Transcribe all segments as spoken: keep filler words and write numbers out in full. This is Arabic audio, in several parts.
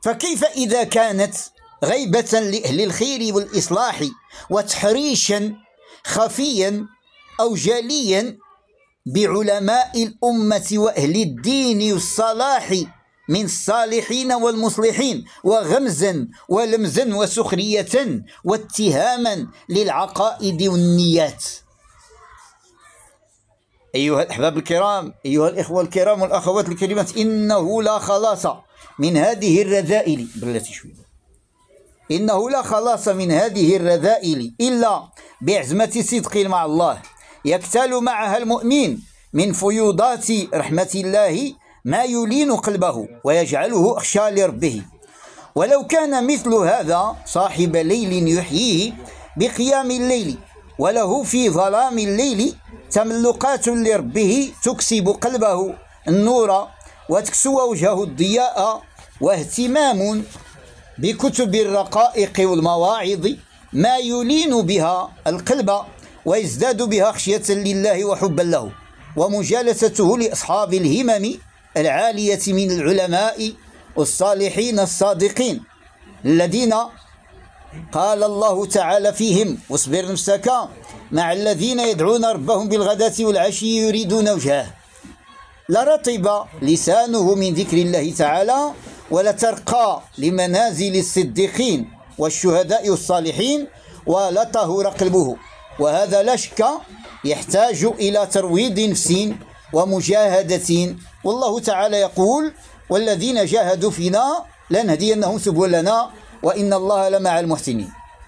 فكيف إذا كانت غيبة لأهل الخير والإصلاح وتحريشا خفيا أو جليا بعلماء الأمة وأهل الدين والصلاح من الصالحين والمصلحين، وغمزا ولمزا وسخرية واتهاما للعقائد والنيات. أيها الأحباب الكرام، أيها الإخوة الكرام والأخوات الكريمات، إنه لا خلاص من هذه الرذائل بلاتي شوية إنه لا خلاص من هذه الرذائل إلا بعزمة صدق مع الله يكتال معها المؤمن من فيوضات رحمة الله ما يلين قلبه ويجعله أخشى لربه. ولو كان مثل هذا صاحب ليل يحييه بقيام الليل، وله في ظلام الليل تملقات لربه تكسب قلبه النور وتكسو وجهه الضياء، واهتمام بكتب الرقائق والمواعظ ما يلين بها القلب ويزداد بها خشية لله وحبا له، ومجالسته لأصحاب الهمم العالية من العلماء والصالحين الصادقين الذين قال الله تعالى فيهم: واصبر نفسك مع الذين يدعون ربهم بالغداة والعشي يريدون وجهه. لرطب لسانه من ذكر الله تعالى، ولترقى لمنازل الصديقين والشهداء والصالحين، ولطهر قلبه. وهذا لا شك يحتاج إلى ترويض نفس ومجاهدة، والله تعالى يقول: والذين جاهدوا فينا لنهدينهم سبلنا وإن الله لمع المحسنين.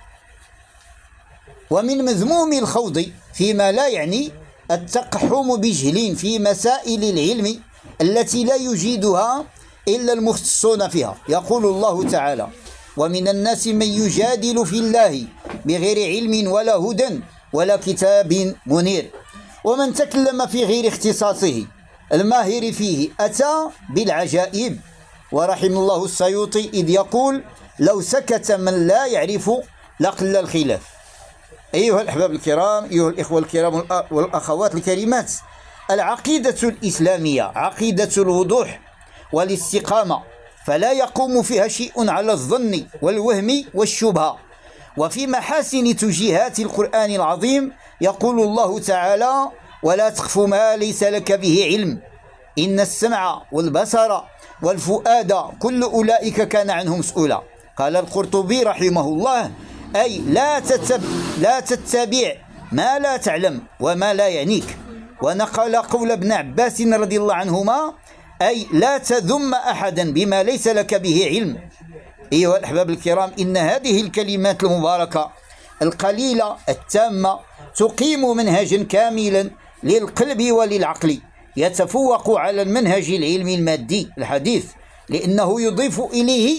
ومن مذموم الخوض فيما لا يعني التقحم بجهل في مسائل العلم التي لا يجيدها إلا المختصون فيها. يقول الله تعالى: ومن الناس من يجادل في الله بغير علم ولا هدى ولا كتاب منير. ومن تكلم في غير اختصاصه الماهر فيه أتى بالعجائب. ورحم الله السيوطي إذ يقول: لو سكت من لا يعرف لقل الخلاف. أيها الأحباب الكرام، أيها الإخوة الكرام والأخوات الكريمات، العقيدة الإسلامية عقيدة الوضوح والاستقامة، فلا يقوم فيها شيء على الظن والوهم والشبهة. وفي محاسن توجيهات القرآن العظيم يقول الله تعالى: ولا تخف ما ليس لك به علم إن السمع والبصر والفؤاد كل أولئك كان عنه مسؤولا. قال القرطبي رحمه الله: أي لا تتبع, لا تتبع ما لا تعلم وما لا يعنيك. ونقل قول ابن عباس رضي الله عنهما: أي لا تذم أحدا بما ليس لك به علم. أيها الأحباب الكرام، إن هذه الكلمات المباركة القليلة التامة تقيم منهجا كاملا للقلب وللعقل يتفوق على المنهج العلمي المادي الحديث، لأنه يضيف إليه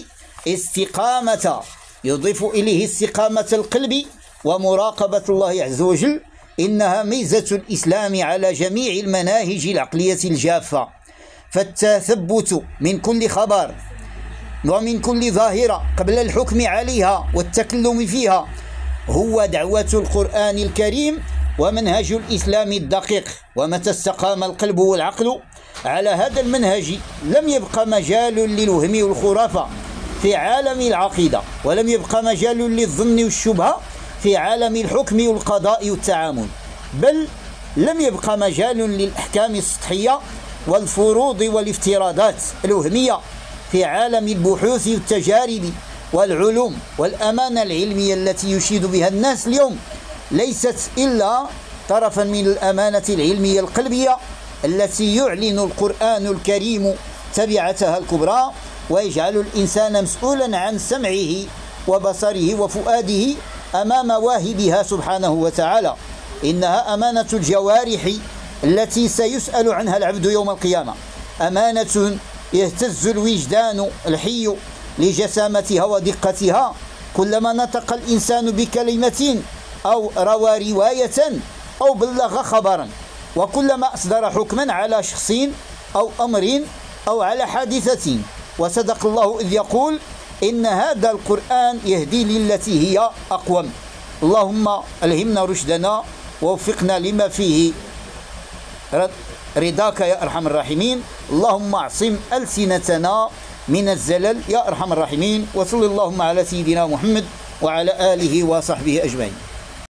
استقامة يضيف إليه استقامة القلب ومراقبة الله عز وجل. إنها ميزة الإسلام على جميع المناهج العقلية الجافة. فالتثبت من كل خبر ومن كل ظاهرة قبل الحكم عليها والتكلم فيها هو دعوة القرآن الكريم ومنهج الإسلام الدقيق. ومتى استقام القلب والعقل على هذا المنهج لم يبقى مجال للوهم والخرافة في عالم العقيدة، ولم يبقى مجال للظن والشبهة في عالم الحكم والقضاء والتعامل، بل لم يبقى مجال للأحكام السطحية والفروض والافتراضات الوهمية في عالم البحوث والتجارب والعلوم. والأمانة العلمية التي يشيد بها الناس اليوم ليست إلا طرفا من الأمانة العلمية القلبية التي يعلن القرآن الكريم تبعتها الكبرى، ويجعل الإنسان مسؤولا عن سمعه وبصره وفؤاده أمام واهبها سبحانه وتعالى. إنها أمانة الجوارح التي سيسأل عنها العبد يوم القيامة، أمانة يهتز الوجدان الحي لجسامتها ودقتها كلما نطق الإنسان بكلمة أو روى رواية أو بلغ خبرا، وكلما أصدر حكما على شخص أو أمر أو على حادثة. وصدق الله إذ يقول: إن هذا القرآن يهدي للتي هي أقوم. اللهم ألهمنا رشدنا ووفقنا لما فيه رضاك يا أرحم الراحمين. اللهم اعصم ألسنتنا من الزلل يا أرحم الراحمين. وصلى اللهم على سيدنا محمد وعلى آله وصحبه أجمعين.